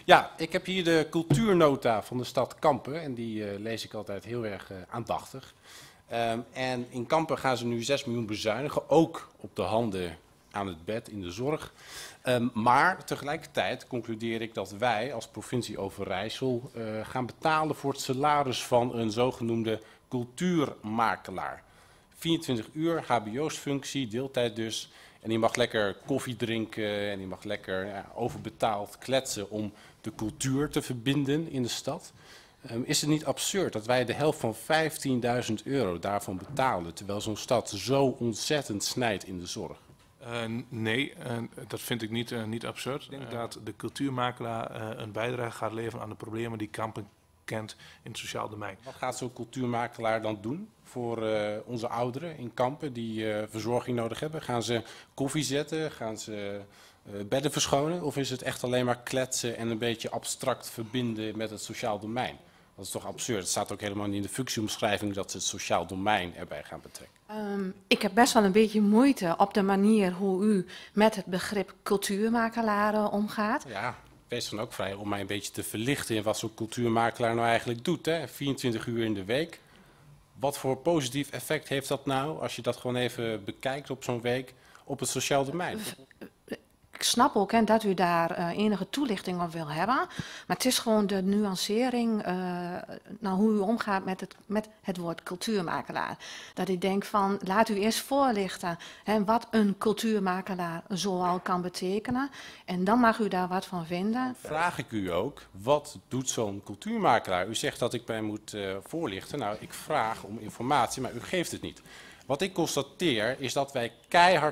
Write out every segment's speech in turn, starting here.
Ja, ik heb hier de cultuurnota van de stad Kampen en die lees ik altijd heel erg aandachtig. En in Kampen gaan ze nu 6 miljoen bezuinigen, ook op de handen aan het bed in de zorg. Maar tegelijkertijd concludeer ik dat wij als provincie Overijssel gaan betalen voor het salaris van een zogenoemde cultuurmakelaar. 24 uur, hbo's-functie, deeltijd dus. En die mag lekker koffie drinken en die mag lekker overbetaald kletsen om de cultuur te verbinden in de stad. Is het niet absurd dat wij de helft van 15.000 euro daarvan betalen, terwijl zo'n stad zo ontzettend snijdt in de zorg? Nee, dat vind ik niet absurd. Ik denk dat de cultuurmakelaar een bijdrage gaat leveren aan de problemen die Kampen kent in het sociaal domein. Wat gaat zo'n cultuurmakelaar dan doen voor onze ouderen in Kampen die verzorging nodig hebben? Gaan ze koffie zetten? Gaan ze bedden verschonen? Of is het echt alleen maar kletsen en een beetje abstract verbinden met het sociaal domein? Dat is toch absurd? Het staat ook helemaal niet in de functieomschrijving dat ze het sociaal domein erbij gaan betrekken. Ik heb best wel een beetje moeite op de manier hoe u met het begrip cultuurmakelaar omgaat. Ja, wees dan ook vrij om mij een beetje te verlichten in wat zo'n cultuurmakelaar nou eigenlijk doet. Hè? 24 uur in de week. Wat voor positief effect heeft dat nou, als je dat gewoon even bekijkt op zo'n week, op het sociaal domein? Ik snap ook dat u daar enige toelichting op wil hebben. Maar het is gewoon de nuancering naar hoe u omgaat met het woord cultuurmakelaar. Dat ik denk van, laat u eerst voorlichten wat een cultuurmakelaar zoal kan betekenen. En dan mag u daar wat van vinden. Vraag ik u ook, wat doet zo'n cultuurmakelaar? U zegt dat ik mij moet voorlichten. Nou, ik vraag om informatie, maar u geeft het niet. Wat ik constateer is dat wij keihard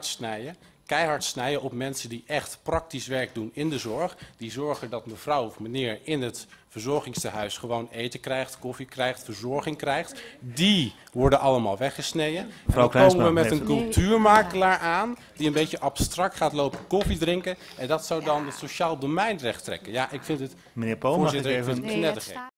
snijden op mensen die echt praktisch werk doen in de zorg. Die zorgen dat mevrouw of meneer in het verzorgingstehuis gewoon eten krijgt, koffie krijgt, verzorging krijgt. Die worden allemaal weggesneden. En dan komen we met een cultuurmakelaar aan die een beetje abstract gaat lopen koffie drinken. En dat zou dan het sociaal domein recht trekken. Ja, ik vind het, meneer Pool, mag ik voorzitter, ik vind even... het knettergek.